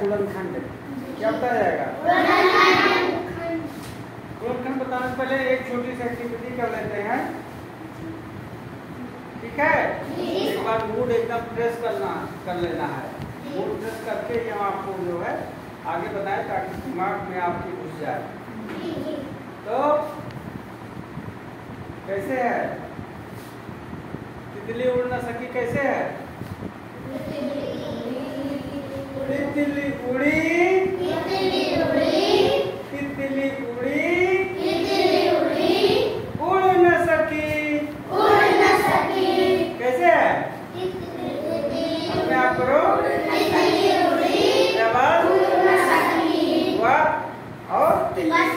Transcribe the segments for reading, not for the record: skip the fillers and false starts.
गुणनखंड? क्या बताया जाएगा? गुणनखंड बताने से पहले एक छोटी सी एक्टिविटी कर लेते हैं, ठीक है? एक बार मूड एकदम फ्रेश कर लेना है। मूड फ्रेश करके ही हम आपको जो है आगे बताएं ताकि दिमाग में आपकी घुस जाए। तो कैसे है? तितली उड़ न सकी कैसे है? तितली उड़ी, तितली उड़ी, उड़ न सकी, कैसे है? अपने आप करो। और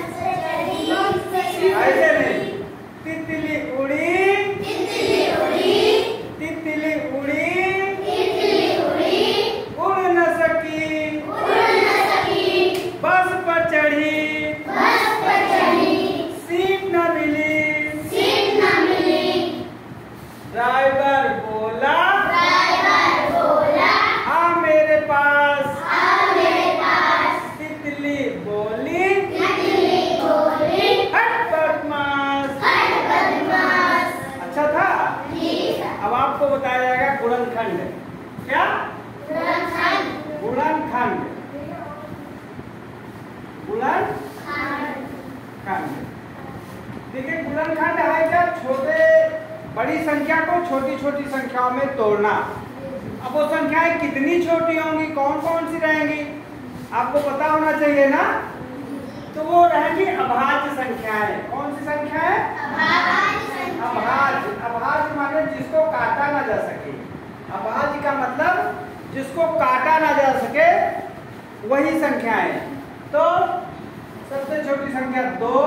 ऐसे नहीं, तितली उड़ी, तितली उड़ी, उड़ न सकी, बस पर चढ़ी, सीट न मिली, ड्राइवर बोला आ मेरे पास, तितली बोली हट बदमाश। अच्छा था। अब आपको बताया जाएगा गुणनखंड। क्या? गुणनखंड। देखिए गुणनखंड है क्या? बड़ी संख्या को छोटी छोटी संख्याओं में तोड़ना। अब वो संख्याएं कितनी छोटी होंगी, कौन कौन सी रहेंगी, आपको पता होना चाहिए ना। तो वो रहेंगी अभाज्य संख्याएं। कौन सी संख्याएं? अभाज्य। अभाज्य माने जिसको काटा ना जा सके। अभाज्य का मतलब जिसको काटा ना जा सके वही संख्याएं। तो सबसे छोटी संख्या 2,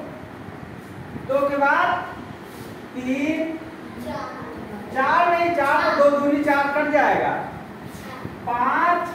2 के बाद 3, 4 नहीं, 4 तो 2 दूनी 4 कट जाएगा, 5,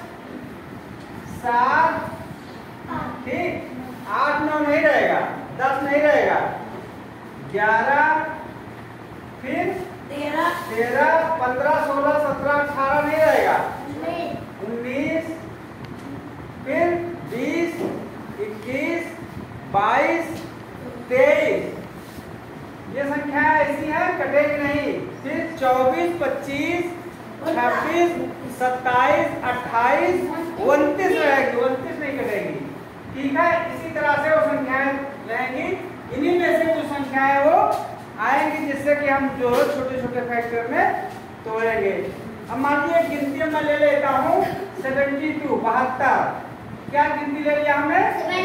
7, ठीक, 8, 9 नहीं रहेगा, 10 नहीं रहेगा, 11, फिर 13, 15, 16, 17, 18 नहीं रहेगा, 19, फिर 20, 21, 22, 23। ये संख्या ऐसी है कटेगी नहीं। फिर 24, 25, 26, 27, 28, 29 रहेगी, 29 नहीं कटेगी, ठीक है। इसी तरह से वो संख्याएं रहेंगी। इन्हीं में से कुछ संख्याएं वो आएंगी जिससे कि हम जो छोटे छोटे फैक्टर में तोड़ेंगे। अब मान लीजिए गिनती मैं ले लेता हूँ 72, 72। क्या गिनती ले लिया हमने?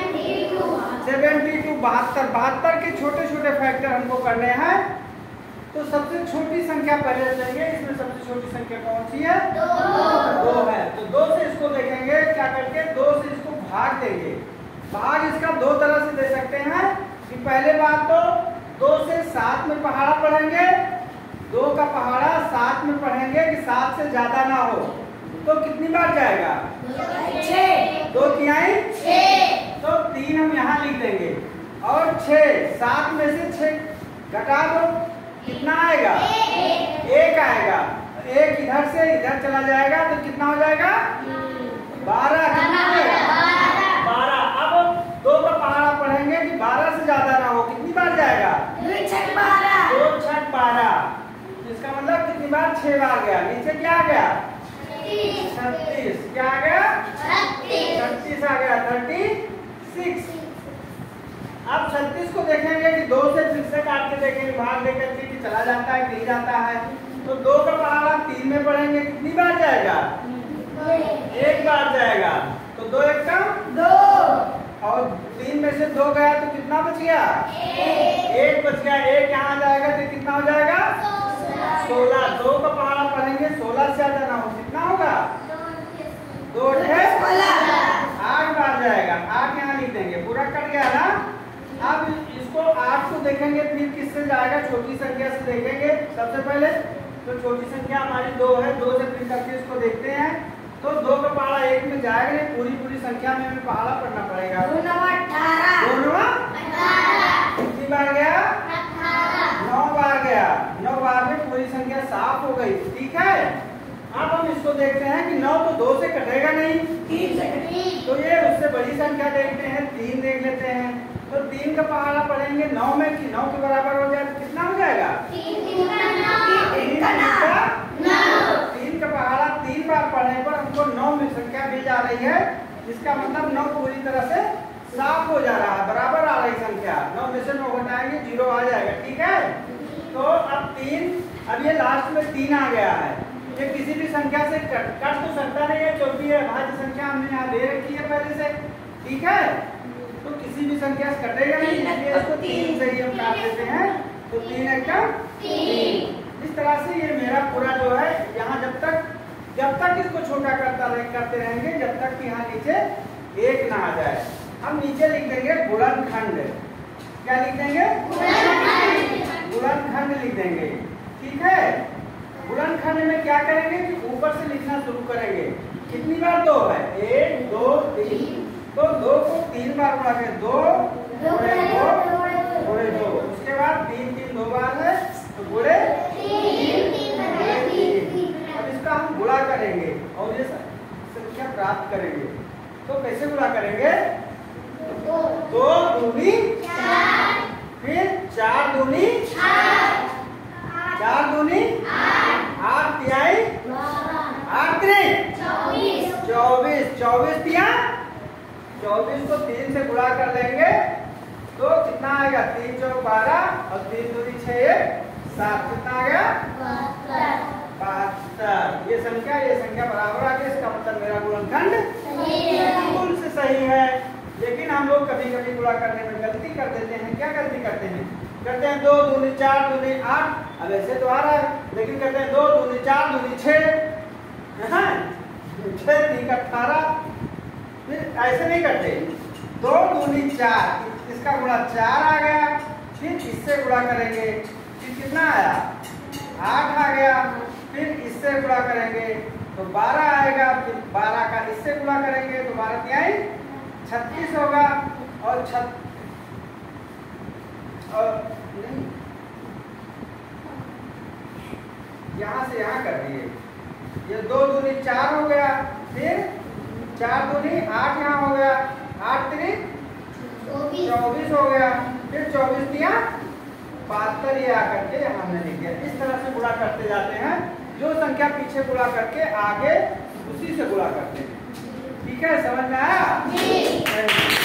72, 72 के छोटे छोटे फैक्टर हमको करने हैं। तो सबसे छोटी संख्या पहले लेंगे। इसमें सबसे छोटी संख्या कौन सी है? 2 है। तो 2 से इसको देखेंगे क्या करके, 2 से इसको भाग देंगे। भाग इसका 2 तरह से दे सकते हैं कि पहले बात तो 2 से 7 में पहाड़ा पढ़ेंगे, 2 का पहाड़ा 7 में पढ़ेंगे कि 7 से ज्यादा ना हो। तो कितनी बार जाएगा? 2 तिहाई 6। तो 3 हम यहाँ लिख देंगे और 6, 7 में से 6 घटा दो, कितना आएगा? 1 आएगा। 1 इधर से इधर चला जाएगा तो कितना हो जाएगा? 12। कितना आएगा? 12। अब 2 का पहाड़ा पढ़ेंगे कि 12 से ज्यादा ना हो, कितनी बार जाएगा? 2 6 12। इसका मतलब कितनी बार? 6 बार गया। नीचे क्या आ गया? 36। क्या आ गया? 36 आ गया। 36। अब 36 को देखेंगे कि 2 से फिर से काट के देखेंगे, भाग देकर के कि चला जाता है कि नहीं जाता है। तो 2 का पहाड़ा 3 में पढ़ेंगे, कितनी बार जाएगा? 1 बार जाएगा। तो 2 1 का 2 और 3 में से 2 गया तो कितना बच गया? 1 बच गया। 1 यहाँ जाएगा तो कितना हो जाएगा? 16। 2 का पहाड़ा पढ़ेंगे 16 से ज्यादा ना हो, कितना होगा? 2 8 बार जाएगा। 8 यहाँ लिख देंगे, पूरा कट गया ना। अब इसको 8 को देखेंगे फिर किससे जाएगा? छोटी संख्या से देखेंगे सबसे पहले। तो छोटी संख्या हमारी 2 है, 2 से फिर करके इसको देखते हैं। तो 2 का पहाड़ा 1 में जाएगा नहीं, पूरी संख्या में हमें पहाड़ा पढ़ना पड़ेगा। 2 9 18। कितनी बार गया? 9 बार गया। 9 बार में पूरी संख्या साफ हो गई, ठीक है। अब हम इसको देखते हैं कि 9 तो 2 से कटेगा नहीं, 3 से कटेगा। तो ये उससे बड़ी संख्या देखते हैं, 3 देख लेते हैं। तो 3 का पहाड़ा पढ़ेंगे 9 में कि 9 के बराबर हो जाए तो कितना हो जाएगा? 3 का पहाड़ा 3 बार पढ़ने पर हमको 9 में संख्या मिल जा रही है, जिसका मतलब 9 पूरी तरह से साफ हो जा रहा है, बराबर आ रही संख्या। 9 में से 9 घटाएंगे 0 आ जाएगा, ठीक है। तो अब 3, अब ये लास्ट में 3 आ गया है, ये किसी भी संख्या से कट तो सकता नहीं है क्योंकि ये भाज्य संख्या हमने यहाँ दे रखी है पहले से, ठीक है। तो किसी भी संख्या से कटेगा नहीं, इसलिए इसको 3 से ही हम काट देते हैं। तो 3 एक का 3। इस तरह से ये मेरा पूरा जो है यहाँ जब तक इसको छोटा करते रहेंगे जब तक कि यहाँ नीचे 1 ना आ जाए। हम नीचे लिख देंगे गुणनखंड। क्या लिख देंगे? गुणनखंड लिख देंगे, ठीक है। गुणनखंड में क्या करेंगे कि ऊपर से लिखना शुरू करेंगे। कितनी बार 2 है? 1 2 3। तो 2 को 3 बार गुणा करें, 2 गुणे 2। उसके बाद 3 3 2 बार है तो गुणे 3। अब इसका हम गुणा करेंगे और ये संख्या प्राप्त करेंगे। तो कैसे गुणा करेंगे? 2 दूनी 4, फिर 4 दूनी 4 दूनी 8 तिहाई 8 3 24 24 तिया 24 को 3 से गुणा कर लेंगे तो कितना आएगा? 3 चौक 12 और 3 दूनी 6 7। कितना आ गया? 72। ये संख्या बराबर आ गई। इसका मतलब मेरा गुणनखंड बिल्कुल से सही है। लेकिन हम लोग कभी कभी गुणा करने में गलती कर देते हैं। क्या गलती करते हैं? 2 दूनी 4 दूनी 8। अब ऐसे तो आ रहा है, लेकिन कहते हैं 2 दूनी 4 दूनी 6, 6 3 18। फिर ऐसे नहीं करते। 2 दूनी 4, इसका गुणा 4 आ गया, फिर इससे गुणा करेंगे, फिर कितना आया? 8 आ गया, फिर इससे गुणा करेंगे तो 12 आएगा, फिर 12 का इससे गुणा करेंगे तो 12 तिहाई 36 होगा। और नहीं, यहाँ से यहाँ कर दिए। ये 2 दूनी 4 हो गया, फिर 4 दूनी 8 यहाँ हो गया, 8 3 24 हो गया, फिर 24 तिया 72 ये आकर के यहाँ हमने लिख दिया। इस तरह से गुणा करते जाते हैं। जो संख्या पीछे गुणा करके आगे उसी से गुणा करते हैं, ठीक है। समझ में आया?